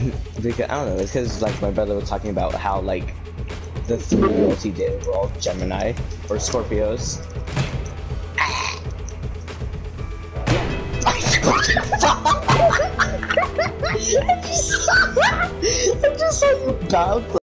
Because I don't know. It's because like my brother was talking about how like the 3 girls he did were all Gemini or Scorpios. I just saw you bounce.